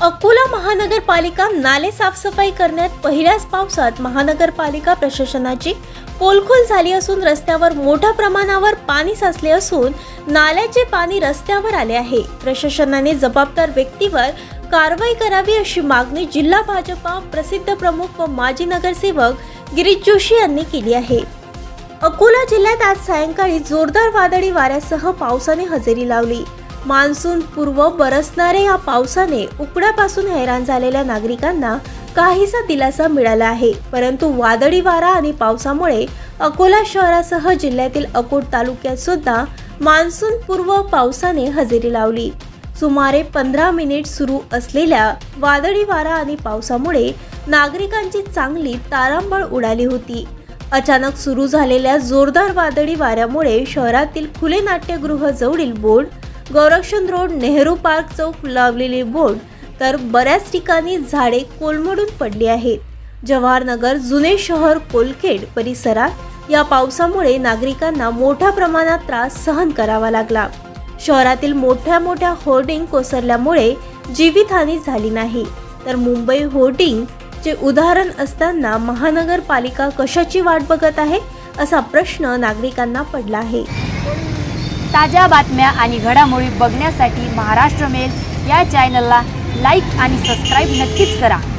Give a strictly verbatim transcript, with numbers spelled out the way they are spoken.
अकोला महानगरपालिका नाले साफसफाई करण्यात पहिल्याच पावसात महानगरपालिका प्रशासनाची पोलखोल झाली असून रस्त्यावर मोठ्या प्रमाणावर पाणी साचले असून नाल्याचे पाणी रस्त्यावर आले आहे। प्रशासनाने जबाबदार व्यक्तीवर कारवाई करावी अशी मागणी जिल्हा भाजपा प्रसिद्ध प्रमुख व माजी नगरसेवक गिरीश जोशी यांनी केली आहे। अकोला जिल्ह्यात आज सायंकाळी जोरदार वादळी वाऱ्यासह पावसाने हजेरी लावली। मान्सून पूर्व बरसणाऱ्या या पावसाने उकड्यापासून हैराण झालेल्या नागरिकांना काहीसा दिलासा मिळाला आहे, परंतु वादळी वारा आणि पावसामुळे अकोला शहरासह जिल्ह्यातील अकोट तालुक्यात सुद्धा मान्सून पूर्व पावसाने हजेरी लावली। सुमारे पंधरा मिनिट सुरू असलेल्या वादळी वारा आणि पावसामुळे नागरिकांची चांगली तारांबळ उडाली होती। अचानक सुरू झालेल्या जोरदार वादळी वाऱ्यामुळे शहरातील खुले नाट्यगृह जवळील board, Gorakshan road, Nehru park चौक लावलेले बोर्ड तर बऱ्याच ठिकाणी झाडे कोलमडून पडली आहेत। जवाहरनगर, जुने शहर, कोलखेड परिसरात या पावसामुळे नागरिकांना मोठ्या प्रमाणात त्रास सहन करावा लागला। शहरातील मोठ्या मोठ्या होर्डिंग कोसळल्यामुळे जीवितहानी झाली नाही, तर मुंबई होर्डिंग चे उदाहरण असताना महानगरपालिका कशाची वाट बघत आहे असा प्रश्न नागरिकांना पडला आहे। ताज्या बातम्या आणि घडामोडी बघण्यासाठी महाराष्ट्र मेल या चॅनलला लाईक आणि सबस्क्राईब नक्कीच करा।